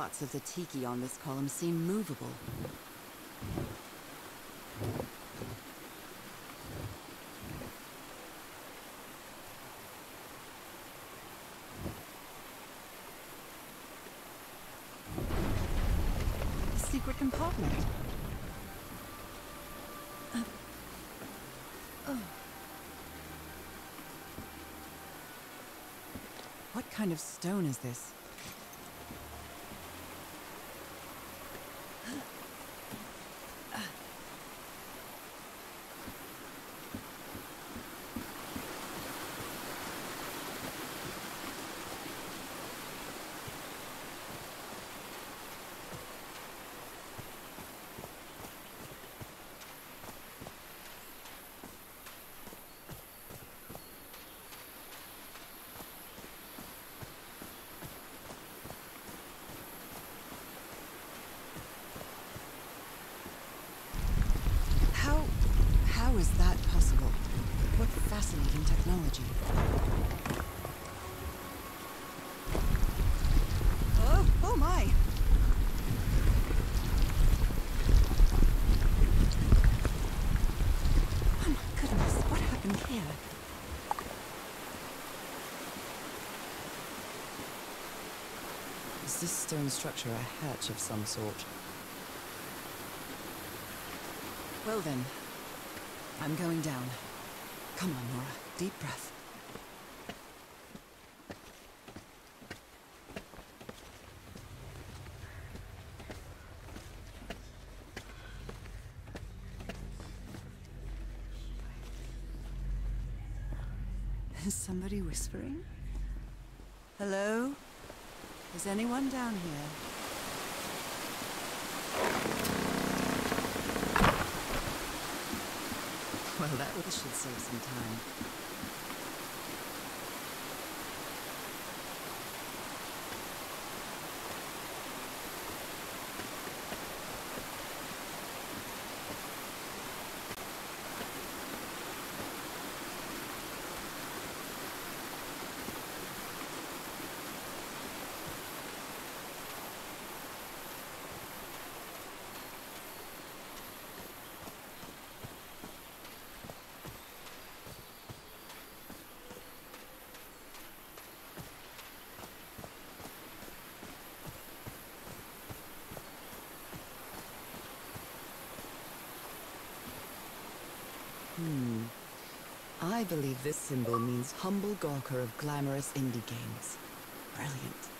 parts of the tiki on this column seem movable. Secret compartment. What kind of stone is this? How is that possible? What fascinating technology. Oh my! Oh my goodness, what happened here? Is this stone structure a hatch of some sort? Well then, I'm going down. Come on, Nora. Deep breath. Is somebody whispering? Hello? Is anyone down here? Well, that should save some time. I believe this symbol means humble gawker of glamorous indie games. Brilliant.